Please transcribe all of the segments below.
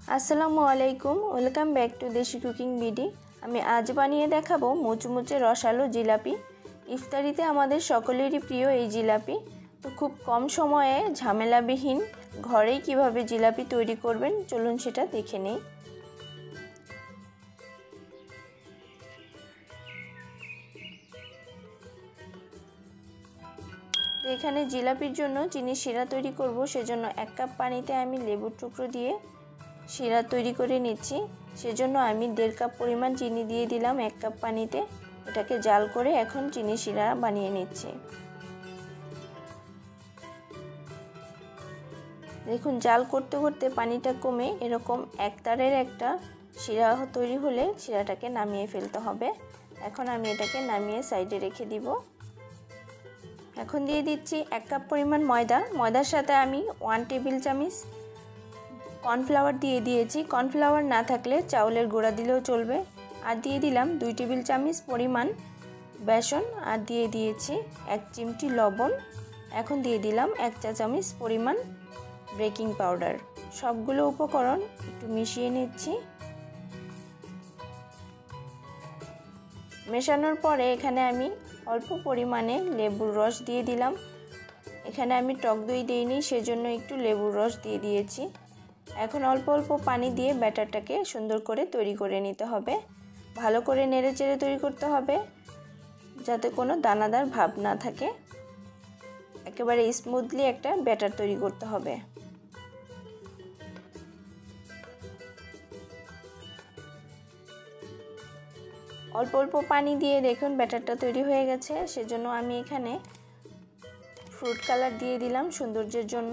আসসালামু আলাইকুম, welcome back to Desi Cooking BD. আমি আজ বানিয়ে দেখাবো মুচমুচে রসালো জিলাপি। ইফতারিতে আমাদের সকলেরই প্রিয় এই জিলাপি। তো খুব কম সময়ে ঝামেলাবিহীন ঘরেই কিভাবে জিলাপি তৈরি করবেন চলুন সেটা দেখে নেই। তো এখানে জিলাপির জন্য চিনি শিরা তৈরি করব, সেজন্য 1 কাপ পানিতে আমি লেবুর টুকরো দিয়ে শিরা তৈরি করে নিচ্ছি। সেজন্য আমি 1.5 কাপ পরিমাণ চিনি দিয়ে দিলাম 1 কাপ পানিতে। এটাকে জাল করে এখন চিনি শিরা বানিয়ে নিচ্ছি। দেখুন জাল করতে করতে পানিটা কমে এরকম একতারের একটা শিরা তৈরি হলে শিরাটাকে নামিয়ে ফেলতে হবে। এখন আমি এটাকে নামিয়ে সাইডে রেখে দিব। এখন দিয়ে দিচ্ছি 1 কাপ পরিমাণ ময়দা। ময়দার সাথে আমি 1 টেবিল চামচ কর্নফ্লাওয়ার দিয়ে দিয়েছি। কর্নফ্লাওয়ার না থাকলে চাউলের গুঁড়া দিলেও চলবে। আর দিয়ে দিলাম 2 টেবিল চামচ পরিমাণ বেসন, আর দিয়ে দিয়েছি 1 চিমটি লবণ। এখন দিয়ে দিলাম 1 চা চামচ পরিমাণ বেকিং পাউডার। সবগুলো উপকরণ একটু মিশিয়ে নিচ্ছি। মেশানোর পরে এখানে আমি অল্প পরিমাণে লেবুর রস দিয়ে দিলাম। এখানে আমি টক দই দিইনি, সেজন্য একটু লেবুর রস দিয়ে দিয়েছি। এখন অল্প অল্প পানি দিয়ে ব্যাটারটাকে সুন্দর করে তৈরি করে নিতে হবে। ভালো করে নেড়েচেড়ে তৈরি করতে হবে যাতে কোনো দানাদার ভাব না থাকে। একেবারে স্মুথলি একটা ব্যাটার তৈরি করতে হবে। অল্প অল্প পানি দিয়ে দেখুন ব্যাটারটা তৈরি হয়ে গেছে। সেজন্য আমি এখানে ফ্রুট কালার দিয়ে দিলাম সৌন্দর্যের জন্য।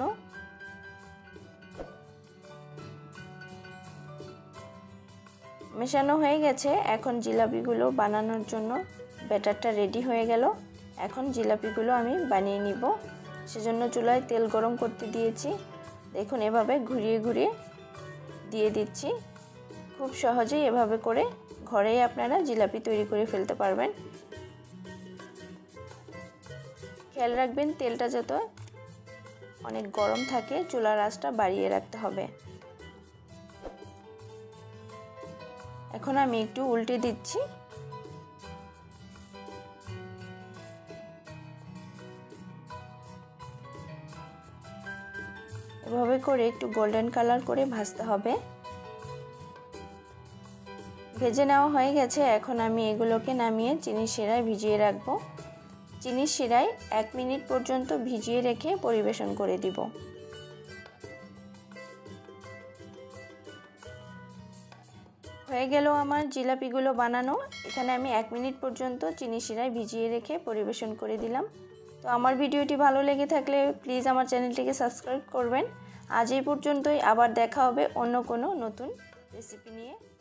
মেশানো হয়ে গেছে। এখন জিলাপিগুলো বানানোর জন্য ব্যাটারটা রেডি হয়ে গেল। এখন জিলাপিগুলো আমি বানিয়ে নিব। সেজন্য চুলায় তেল গরম করতে দিয়েছি। দেখুন এভাবে ঘুরিয়ে ঘুরিয়ে দিয়ে দিচ্ছি। খুব সহজেই এভাবে করে ঘরেই আপনারা জিলাপি তৈরি করে ফেলতে পারবেন। খেয়াল রাখবেন তেলটা যাতে অনেক গরম থাকে, চুলার আঁচটা বাড়িয়ে রাখতে হবে। এখন আমি একটু উল্টে দিচ্ছি। এভাবে করে একটু গোল্ডেন কালার করে ভাজতে হবে। ভেজে নেওয়া হয়ে গেছে। এখন আমি এগুলোকে নামিয়ে চিনি শিরায় ভিজিয়ে রাখবো। চিনি শিরায় 1 মিনিট পর্যন্ত ভিজিয়ে রেখে পরিবেশন করে দিব। হয়ে গেল আমার জিলাপিগুলো বানানো। এখানে আমি 1 মিনিট পর্যন্ত চিনি শিরায় ভিজিয়ে রেখে পরিবেশন করে দিলাম। তো আমার ভিডিওটি ভালো লেগে থাকলে প্লিজ আমার চ্যানেলটিকে সাবস্ক্রাইব করবেন। আজ এই পর্যন্তই, আবার দেখা হবে অন্য কোনো নতুন রেসিপি নিয়ে।